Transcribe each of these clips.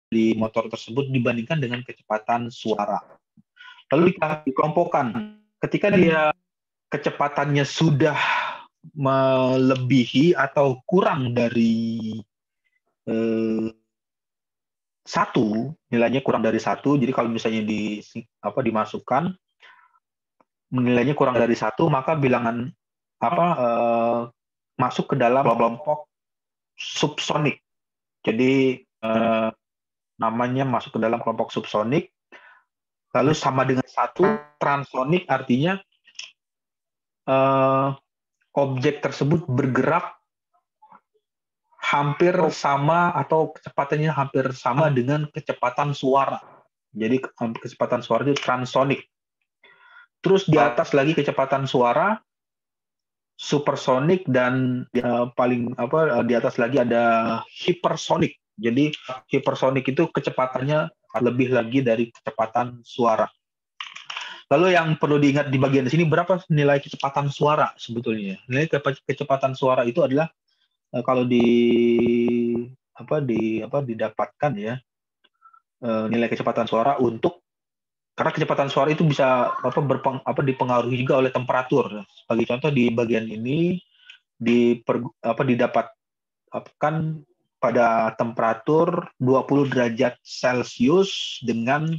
di motor tersebut dibandingkan dengan kecepatan suara. Lalu dikelompokkan. Ketika dia kecepatannya sudah melebihi atau kurang dari satu, nilainya kurang dari satu. Jadi kalau misalnya dimasukkan nilainya kurang dari satu, maka bilangan masuk ke dalam kelompok subsonik. Jadi namanya masuk ke dalam kelompok subsonik. Lalu sama dengan satu, transonik artinya objek tersebut bergerak hampir sama atau kecepatannya hampir sama dengan kecepatan suara. Jadi kecepatan suara itu transonik. Terus di atas lagi kecepatan suara supersonik, dan di atas lagi ada hipersonik. Jadi hipersonik itu kecepatannya lebih lagi dari kecepatan suara. Lalu yang perlu diingat di bagian sini, berapa nilai kecepatan suara sebetulnya? Nilai kecepatan suara itu adalah kalau didapatkan ya, nilai kecepatan suara karena kecepatan suara itu bisa dipengaruhi juga oleh temperatur. Sebagai contoh di bagian ini didapatkan pada temperatur 20 derajat Celcius dengan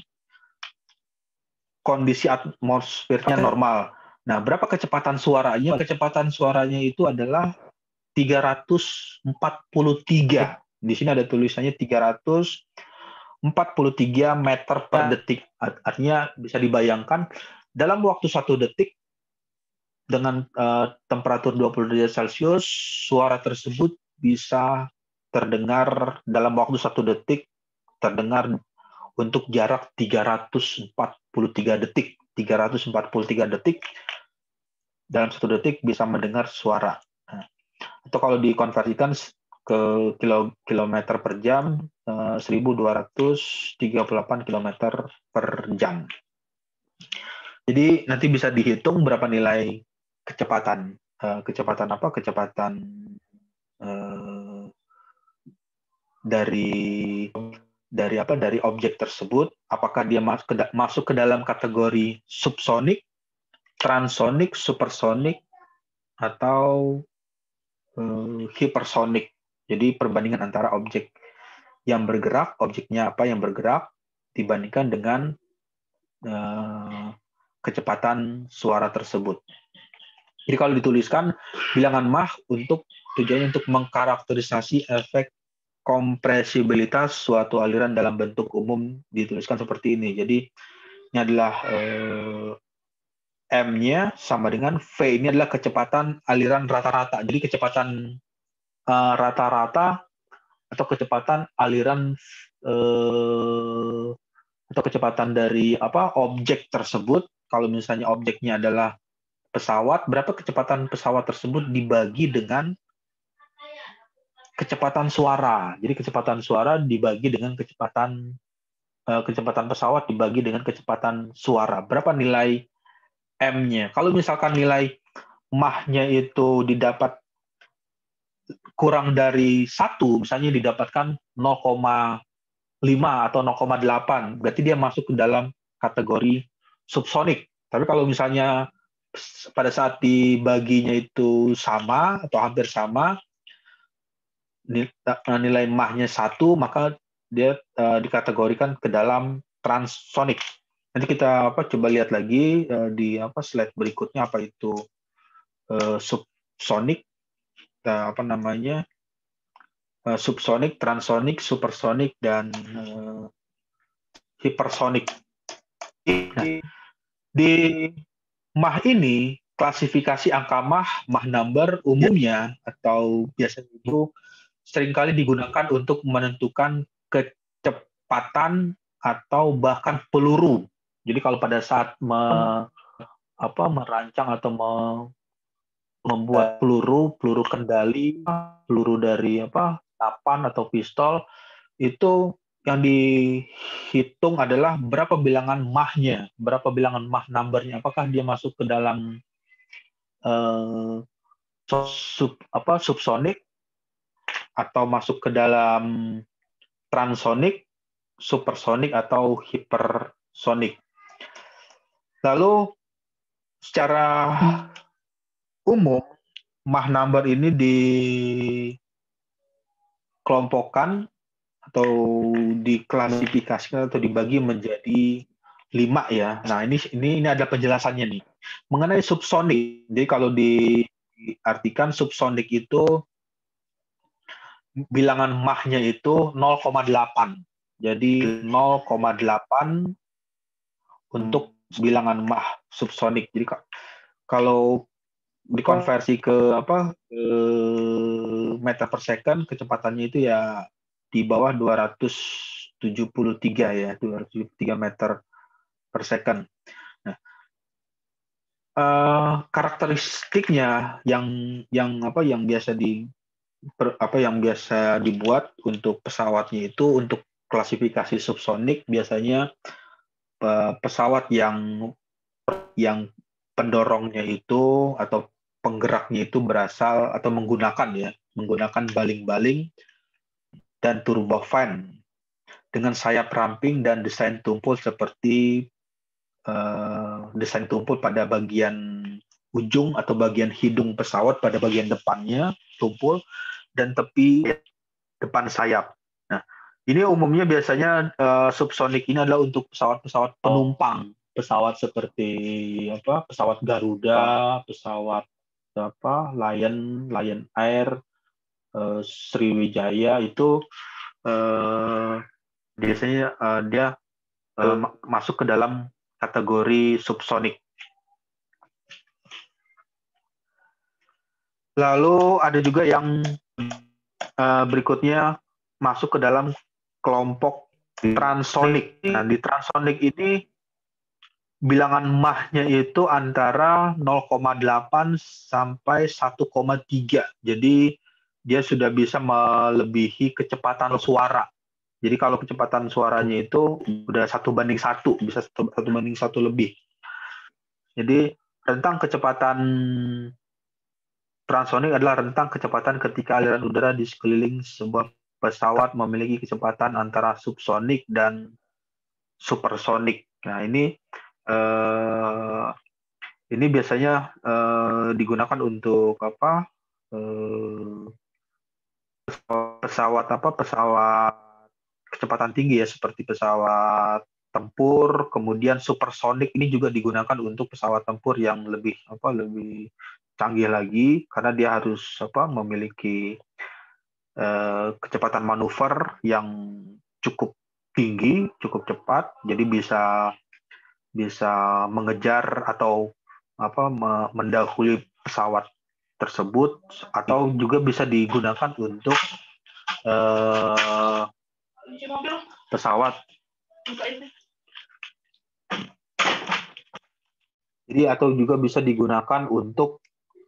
kondisi atmosfernya normal. Nah, berapa kecepatan suaranya? Kecepatan suaranya itu adalah 343. Di sini ada tulisannya 343 meter per detik. Artinya bisa dibayangkan dalam waktu 1 detik dengan temperatur 20 derajat Celcius, suara tersebut bisa terdengar dalam waktu 1 detik, terdengar untuk jarak 343 detik. 343 detik dalam 1 detik bisa mendengar suara. Atau kalau dikonversikan ke kilometer per jam, 1238 kilometer per jam. Jadi nanti bisa dihitung berapa nilai kecepatan dari objek tersebut, apakah dia masuk ke dalam kategori subsonik, transonik, supersonik, atau hipersonik. Jadi perbandingan antara objek yang bergerak, objeknya apa yang bergerak, dibandingkan dengan kecepatan suara tersebut. Jadi kalau dituliskan bilangan Mach tujuannya untuk mengkarakterisasi efek kompresibilitas suatu aliran dalam bentuk umum, dituliskan seperti ini. Jadi ini adalah M-nya sama dengan V. Ini adalah kecepatan aliran rata-rata. Jadi kecepatan rata-rata atau kecepatan aliran atau kecepatan dari objek tersebut. Kalau misalnya objeknya adalah pesawat, berapa kecepatan pesawat tersebut dibagi dengan kecepatan suara. Jadi kecepatan suara dibagi dengan kecepatan pesawat dibagi dengan kecepatan suara. Berapa nilai M-nya? Kalau misalkan nilai Mach-nya itu didapat kurang dari 1, misalnya didapatkan 0,5 atau 0,8, berarti dia masuk ke dalam kategori subsonik. Tapi kalau misalnya pada saat dibaginya itu sama atau hampir sama, nilai Mach-nya 1, maka dia dikategorikan ke dalam transsonik. Nanti kita coba lihat lagi di slide berikutnya apa itu subsonik, subsonik, transsonik, supersonik, dan hipersonik. Nah, di Mach ini, klasifikasi angka Mach number umumnya atau biasanya itu seringkali digunakan untuk menentukan kecepatan atau bahkan peluru. Jadi kalau pada saat merancang atau membuat peluru kendali, peluru dari napan atau pistol, itu yang dihitung adalah berapa bilangan Mach-nya, berapa bilangan Mach number-nya, apakah dia masuk ke dalam subsonik atau masuk ke dalam transsonik supersonik atau hipersonik. Lalu secara umum Mach number ini dikelompokkan atau diklasifikasikan atau dibagi menjadi 5 ya. Nah, ini ada penjelasannya nih. Mengenai subsonik. Jadi kalau diartikan subsonik itu bilangan Mach-nya itu 0,8. Jadi 0,8 untuk bilangan Mach subsonik. Jadi kalau dikonversi ke meter per second, kecepatannya itu ya di bawah 273 ya, 273 meter per second. Nah, karakteristiknya yang biasa dibuat untuk pesawatnya itu untuk klasifikasi subsonik biasanya pesawat yang pendorongnya itu atau penggeraknya itu berasal atau menggunakan baling-baling dan turbofan dengan sayap ramping dan desain tumpul seperti desain tumpul pada bagian ujung atau bagian hidung pesawat pada bagian depannya tumpul dan tepi depan sayap. Nah, ini umumnya biasanya subsonik ini adalah untuk pesawat-pesawat penumpang, pesawat seperti pesawat Garuda, pesawat Lion Air, Sriwijaya itu biasanya dia masuk ke dalam kategori subsonik. Lalu ada juga yang berikutnya masuk ke dalam kelompok transsonik. Nah, di transsonik ini bilangan Mach-nya itu antara 0,8 sampai 1,3. Jadi dia sudah bisa melebihi kecepatan suara. Jadi kalau kecepatan suaranya itu udah 1:1, bisa 1:1 lebih. Jadi rentang kecepatan transsonik adalah rentang kecepatan ketika aliran udara di sekeliling sebuah pesawat memiliki kecepatan antara subsonik dan supersonik. Nah, ini biasanya digunakan untuk pesawat kecepatan tinggi ya, seperti pesawat tempur. Kemudian supersonik ini juga digunakan untuk pesawat tempur yang lebih canggih lagi karena dia harus memiliki kecepatan manuver yang cukup tinggi, cukup cepat, jadi bisa mengejar atau mendahului pesawat tersebut, atau juga bisa digunakan untuk pesawat. Jadi atau juga bisa digunakan untuk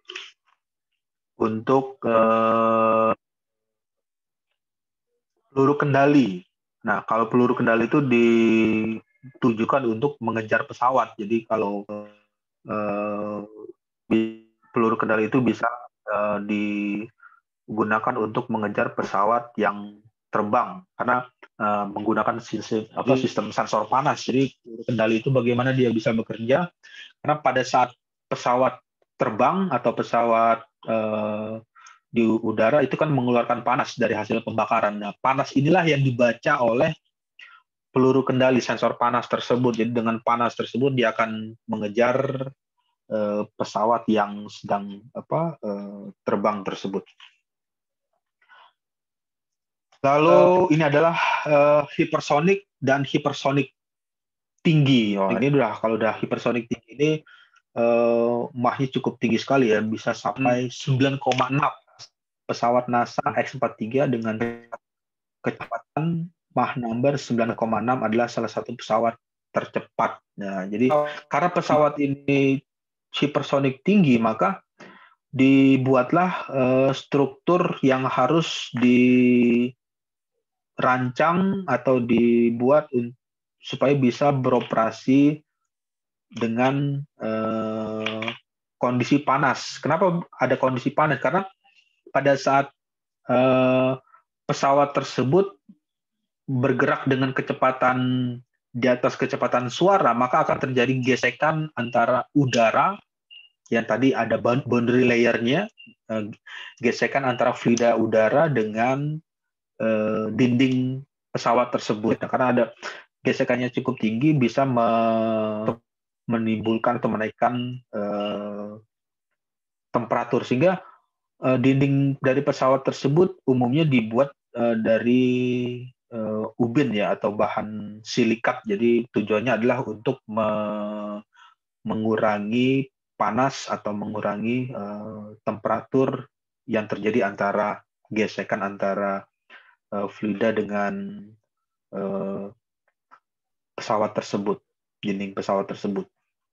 peluru kendali. Nah, kalau peluru kendali itu ditujukan untuk mengejar pesawat. Jadi kalau peluru kendali itu bisa digunakan untuk mengejar pesawat yang terbang karena menggunakan sistem sensor panas. Jadi peluru kendali itu bagaimana dia bisa bekerja? Karena pada saat pesawat terbang atau pesawat di udara itu kan mengeluarkan panas dari hasil pembakaran. Nah, panas inilah yang dibaca oleh peluru kendali sensor panas tersebut. Jadi dengan panas tersebut dia akan mengejar pesawat yang sedang terbang tersebut. Lalu ini adalah hipersonik dan hipersonik tinggi. Ini kalau udah hipersonik tinggi ini Mach-nya cukup tinggi sekali ya, bisa sampai 9,6. Pesawat NASA X-43 dengan kecepatan Mach number 9,6 adalah salah satu pesawat tercepat. Nah, jadi karena pesawat ini hipersonik tinggi, maka dibuatlah struktur yang harus dirancang atau dibuat supaya bisa beroperasi dengan kondisi panas. Kenapa ada kondisi panas? Karena pada saat pesawat tersebut bergerak dengan kecepatan di atas kecepatan suara, maka akan terjadi gesekan antara udara yang tadi ada boundary layer-nya, gesekan antara fluida udara dengan dinding pesawat tersebut. Nah, karena ada gesekannya cukup tinggi, bisa menimbulkan atau menaikkan temperatur, sehingga dinding dari pesawat tersebut umumnya dibuat dari ubin ya, atau bahan silikat. Jadi tujuannya adalah untuk mengurangi panas atau mengurangi temperatur yang terjadi antara gesekan antara fluida dengan pesawat tersebut, dinding pesawat tersebut.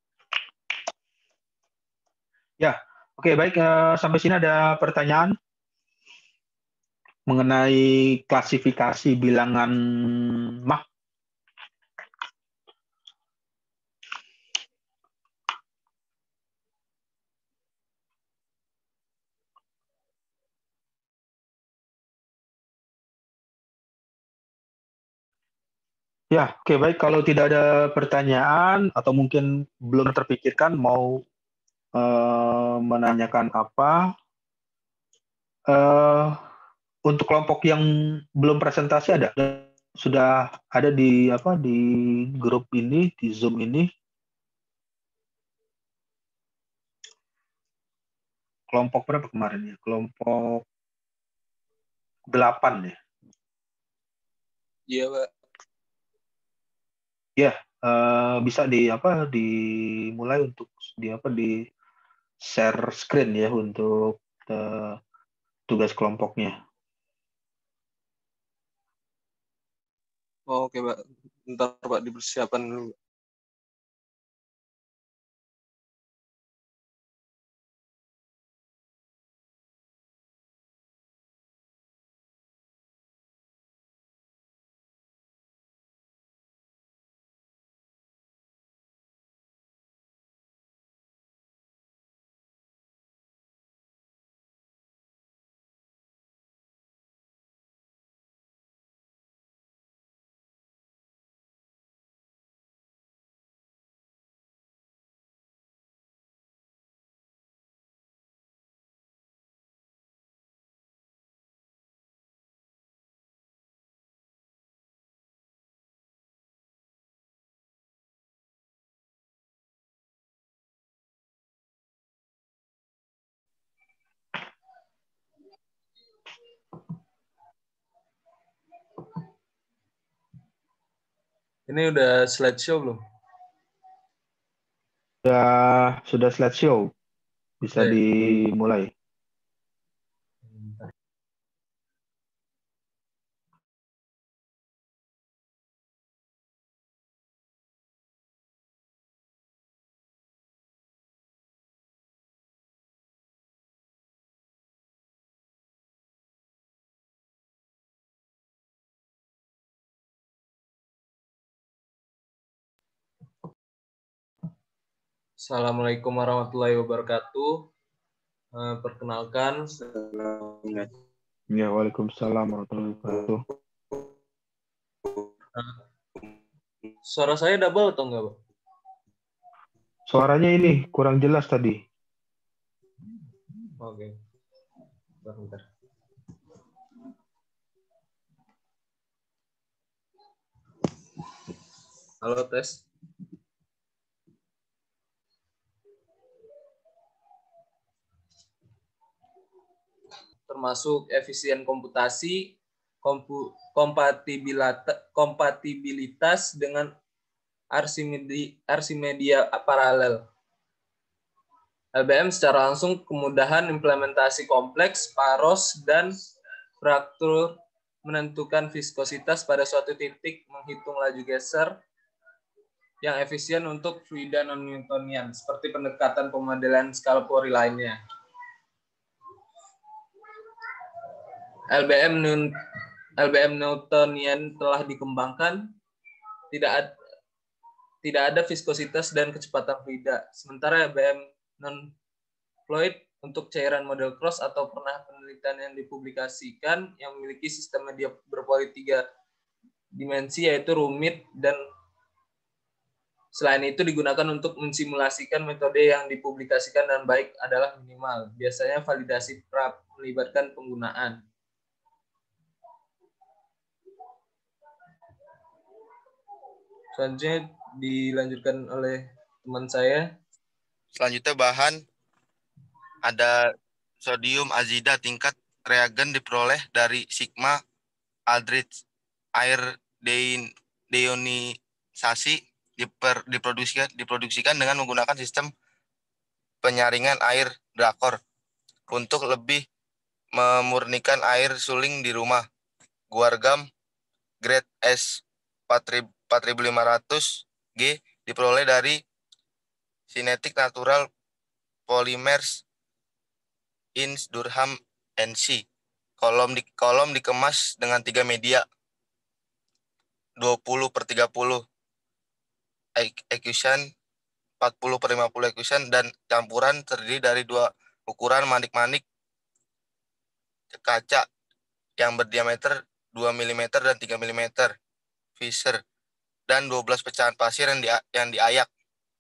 Ya, oke, baik. Sampai sini ada pertanyaan mengenai klasifikasi bilangan Mach. Ya, oke, baik. Kalau tidak ada pertanyaan atau mungkin belum terpikirkan mau menanyakan apa, untuk kelompok yang belum presentasi ada, sudah ada di grup ini, di Zoom ini. Kelompok berapa kemarin ya? Kelompok 8 ya. Iya, Pak. Ya, bisa dimulai untuk di share screen ya untuk tugas kelompoknya. Oh, oke, Pak. Bentar, Pak, dipersiapkan dulu. Ini udah slideshow belum? Sudah slideshow. Bisa dimulai. Assalamualaikum warahmatullahi wabarakatuh. Perkenalkan. Ya, waalaikumsalam warahmatullahi wabarakatuh. Suara saya double atau enggak, Pak? Suaranya ini kurang jelas tadi. Oke. Bentar. Halo, tes. Termasuk efisien komputasi, kompatibilitas dengan Archimedia paralel. LBM secara langsung kemudahan implementasi kompleks, paros, dan fraktur, menentukan viskositas pada suatu titik, menghitung laju geser yang efisien untuk fluida non-Newtonian, seperti pendekatan pemodelan skala Pori lainnya. LBM Newtonian telah dikembangkan, tidak ada viskositas dan kecepatan fluida. Sementara LBM non-fluid untuk cairan model Cross atau pernah penelitian yang dipublikasikan yang memiliki sistem media berpoli 3 dimensi yaitu rumit, dan selain itu digunakan untuk mensimulasikan metode yang dipublikasikan dan baik adalah minimal. Biasanya validasi pra melibatkan penggunaan. Selanjutnya dilanjutkan oleh teman saya. Selanjutnya bahan ada sodium azida, tingkat reagen diperoleh dari sigma aldrich. Air deionisasi diproduksikan dengan menggunakan sistem penyaringan air Drakor untuk lebih memurnikan air suling di rumah. Guargam grade S 4500 G diperoleh dari Kinetic Natural Polymers in Durham NC. Kolom dikemas dengan 3 media 20/30 equation, 40/50 equation, dan campuran terdiri dari 2 ukuran manik-manik kaca yang berdiameter 2 mm dan 3 mm Fisher, dan 12 pecahan pasir yang diayak.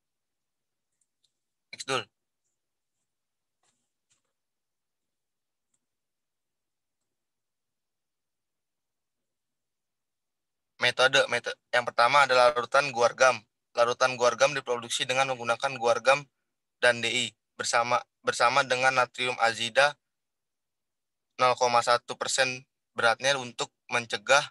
Xdul. Metode yang pertama adalah larutan guargam. Larutan guargam diproduksi dengan menggunakan guargam dan DI bersama dengan natrium azida 0,1% beratnya untuk mencegah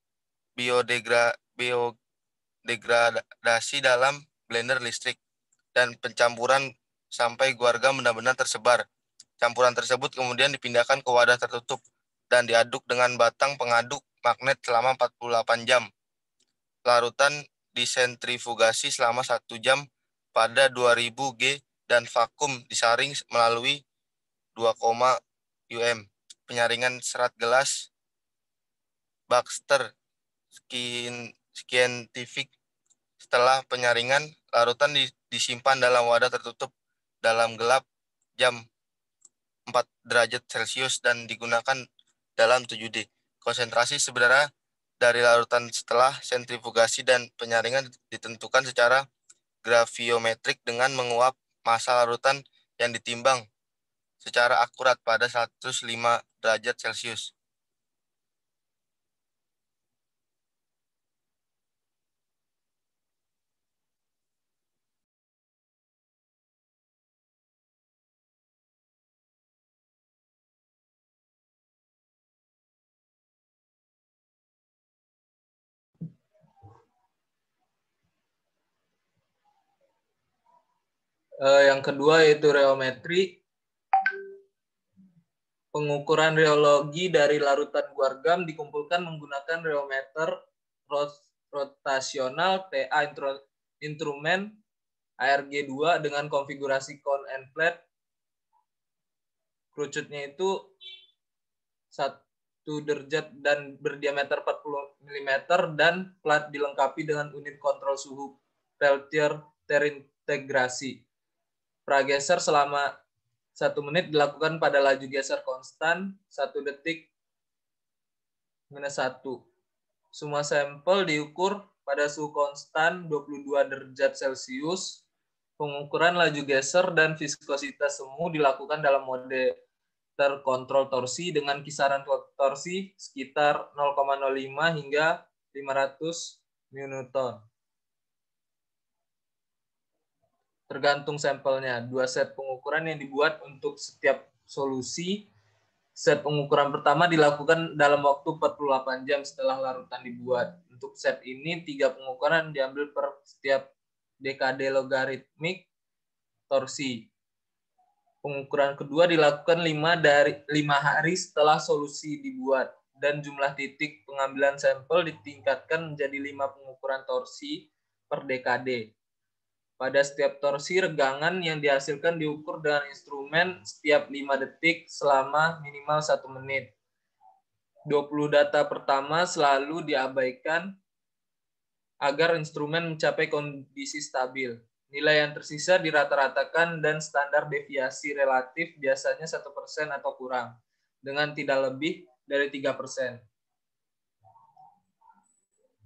biodegradasi dalam blender listrik dan pencampuran sampai guargam benar-benar tersebar. Campuran tersebut kemudian dipindahkan ke wadah tertutup dan diaduk dengan batang pengaduk magnet selama 48 jam. Larutan disentrifugasi selama 1 jam pada 2000 G dan vakum disaring melalui 2, UM. Penyaringan serat gelas Baxter Scientific. Setelah penyaringan, larutan disimpan dalam wadah tertutup dalam gelap jam 4 derajat Celcius dan digunakan dalam 7D. Konsentrasi sebenarnya dari larutan setelah sentrifugasi dan penyaringan ditentukan secara graviometrik dengan menguap massa larutan yang ditimbang secara akurat pada 105 derajat Celcius. Yang kedua yaitu reometri. Pengukuran reologi dari larutan guargam dikumpulkan menggunakan reometer rotasional TA instrumen ARG2 dengan konfigurasi cone and flat. Kerucutnya itu 1 derajat dan berdiameter 40 mm dan plat dilengkapi dengan unit kontrol suhu Peltier terintegrasi. Prageser selama 1 menit dilakukan pada laju geser konstan 1 detik -1. Semua sampel diukur pada suhu konstan 22 derajat Celcius. Pengukuran laju geser dan viskositas semu dilakukan dalam mode terkontrol torsi dengan kisaran torsi sekitar 0,05 hingga 500 Newton. Tergantung sampelnya. 2 set pengukuran yang dibuat untuk setiap solusi. Set pengukuran pertama dilakukan dalam waktu 48 jam setelah larutan dibuat. Untuk set ini 3 pengukuran diambil per setiap dekade logaritmik torsi. Pengukuran kedua dilakukan 5 hari setelah solusi dibuat dan jumlah titik pengambilan sampel ditingkatkan menjadi 5 pengukuran torsi per dekade. Pada setiap torsi, regangan yang dihasilkan diukur dengan instrumen setiap 5 detik selama minimal 1 menit. 20 data pertama selalu diabaikan agar instrumen mencapai kondisi stabil. Nilai yang tersisa dirata-ratakan dan standar deviasi relatif biasanya 1% atau kurang, dengan tidak lebih dari 3%.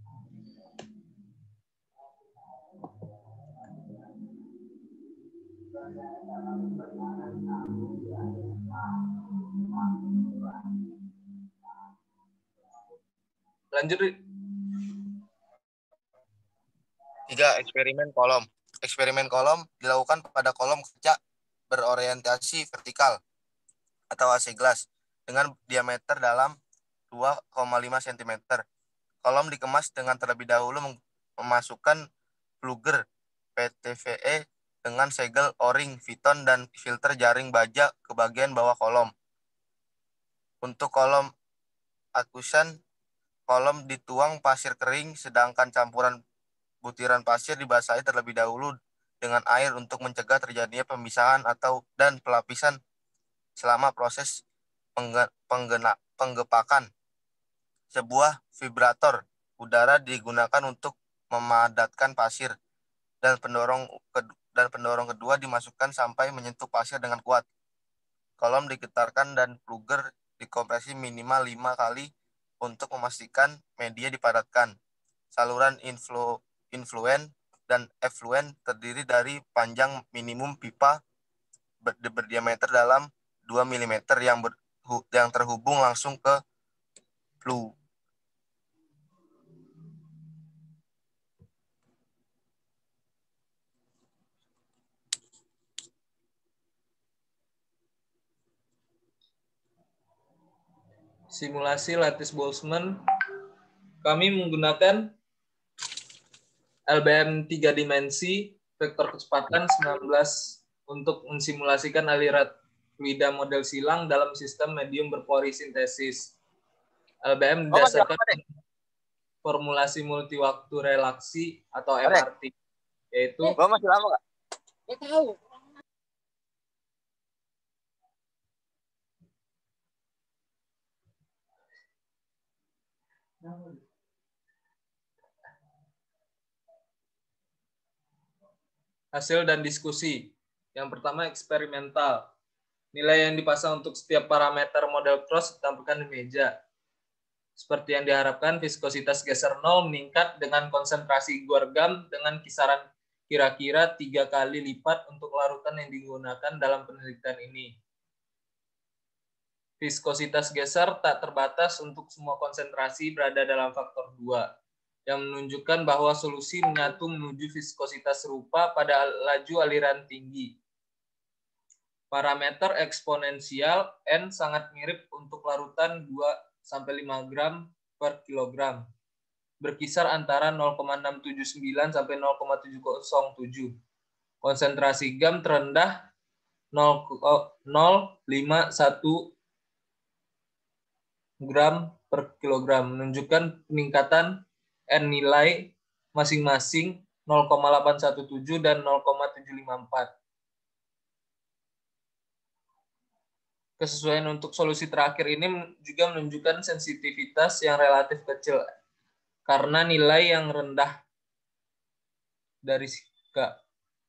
Lanjut, Ri. 3. Eksperimen kolom. Eksperimen kolom dilakukan pada kolom kaca berorientasi vertikal atau AC glass dengan diameter dalam 2,5 cm. Kolom dikemas dengan terlebih dahulu memasukkan pluger PTVE dengan segel O-ring, piton, dan filter jaring baja ke bagian bawah kolom. Untuk kolom akusan, kolom dituang pasir kering, sedangkan campuran butiran pasir dibasahi terlebih dahulu dengan air untuk mencegah terjadinya pemisahan dan pelapisan selama proses penggepakan. Sebuah vibrator udara digunakan untuk memadatkan pasir dan pendorong kedua dimasukkan sampai menyentuh pasir dengan kuat. Kolom digetarkan dan pluger dikompresi minimal 5 kali untuk memastikan media dipadatkan. Saluran influen dan effluen terdiri dari panjang minimum pipa berdiameter dalam 2 mm yang terhubung langsung ke flue. Simulasi lattice Boltzmann. Kami menggunakan LBM 3 dimensi, vektor kecepatan 19 untuk mensimulasikan aliran fluida model silang dalam sistem medium berpori sintesis. LBM didasarkan formulasi multiwaktu relaksi atau MRT, yaitu masih lama nggak? Ya tahu. hasil dan diskusi. Yang pertama, eksperimental. Nilai yang dipasang untuk setiap parameter model cross ditampilkan di meja. Seperti yang diharapkan, viskositas geser 0 meningkat dengan konsentrasi guargam dengan kisaran kira-kira 3 kali lipat untuk larutan yang digunakan dalam penelitian ini. Viskositas geser tak terbatas untuk semua konsentrasi berada dalam faktor 2. Yang menunjukkan bahwa solusi menyatu menuju viskositas serupa pada laju aliran tinggi. Parameter eksponensial N sangat mirip untuk larutan 2-5 gram per kilogram, berkisar antara 0,679 sampai 0,707. Konsentrasi gam terendah 0,051 gram per kilogram, menunjukkan peningkatan N nilai masing-masing 0,817 dan 0,754. Kesesuaian untuk solusi terakhir ini juga menunjukkan sensitivitas yang relatif kecil karena nilai yang rendah dari K.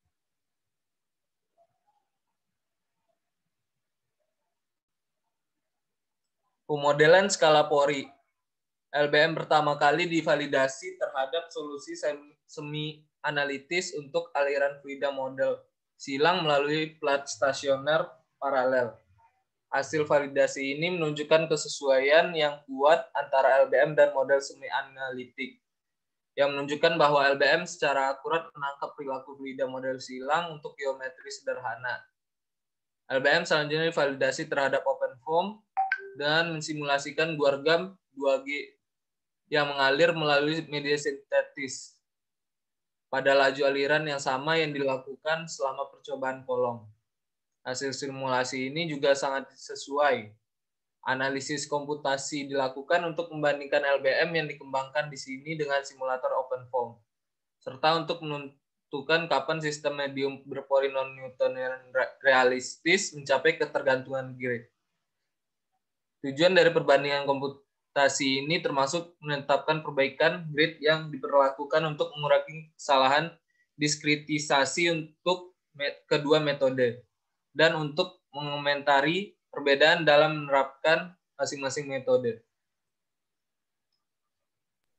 Pemodelan skala pori. LBM pertama kali divalidasi terhadap solusi semi analitis untuk aliran fluida model silang melalui plat stasioner paralel. Hasil validasi ini menunjukkan kesesuaian yang kuat antara LBM dan model semi analitik, yang menunjukkan bahwa LBM secara akurat menangkap perilaku fluida model silang untuk geometri sederhana. LBM selanjutnya divalidasi terhadap OpenFOAM dan mensimulasikan guargam 2G yang mengalir melalui media sintetis pada laju aliran yang sama yang dilakukan selama percobaan kolom. Hasil simulasi ini juga sangat sesuai. Analisis komputasi dilakukan untuk membandingkan LBM yang dikembangkan di sini dengan simulator OpenFOAM, serta untuk menentukan kapan sistem medium berpori non-Newtonian realistis mencapai ketergantungan grid. Tujuan dari perbandingan komputasi ini termasuk menetapkan perbaikan grid yang diperlakukan untuk mengurangi kesalahan diskritisasi untuk kedua metode, dan untuk mengomentari perbedaan dalam menerapkan masing-masing metode.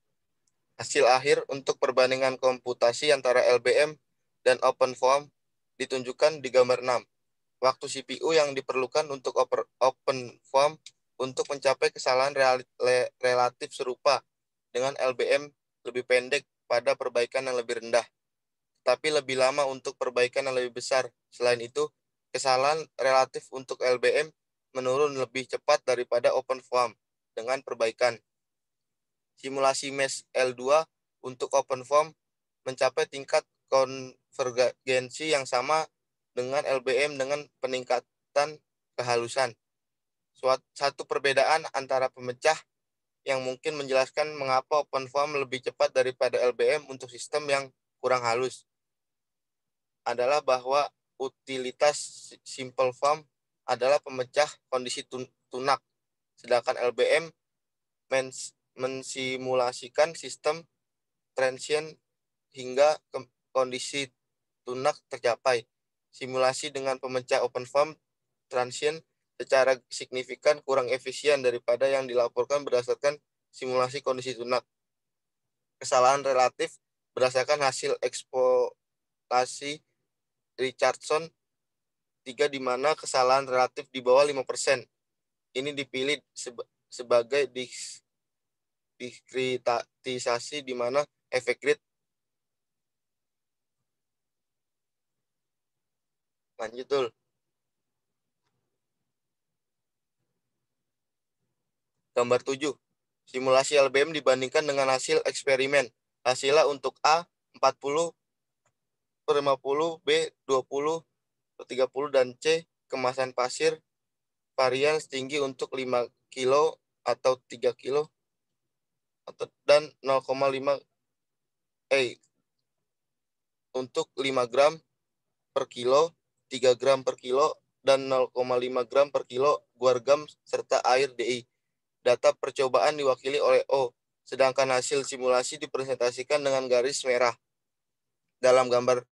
Hasil akhir untuk perbandingan komputasi antara LBM dan OpenFOAM ditunjukkan di gambar 6. Waktu CPU yang diperlukan untuk OpenFOAM untuk mencapai kesalahan relatif serupa dengan LBM lebih pendek pada perbaikan yang lebih rendah, tapi lebih lama untuk perbaikan yang lebih besar. Selain itu, kesalahan relatif untuk LBM menurun lebih cepat daripada OpenFOAM dengan perbaikan. Simulasi mesh L2 untuk OpenFOAM mencapai tingkat konvergensi yang sama dengan LBM dengan peningkatan kehalusan. Satu perbedaan antara pemecah yang mungkin menjelaskan mengapa OpenFOAM lebih cepat daripada LBM untuk sistem yang kurang halus adalah bahwa utilitas SimpleFOAM adalah pemecah kondisi tunak, sedangkan LBM mensimulasikan sistem transient hingga kondisi tunak tercapai. Simulasi dengan pemecah OpenFOAM transient secara signifikan kurang efisien daripada yang dilaporkan berdasarkan simulasi kondisi tunak. Kesalahan relatif berdasarkan hasil eksploitasi Richardson 3 di mana kesalahan relatif di bawah 5%. Ini dipilih sebagai diskritisasi di mana efek grid. Lanjut, Tul. Gambar 7. Simulasi LBM dibandingkan dengan hasil eksperimen. Hasilnya untuk A 40/50, B 20/30, dan C kemasan pasir varian setinggi untuk 5 kilo atau 3 kilo dan 0,5 untuk 5 gram per kilo, 3 gram per kilo, dan 0,5 gram per kilo guargam serta air DI. Data percobaan diwakili oleh O, sedangkan hasil simulasi dipresentasikan dengan garis merah. Dalam gambar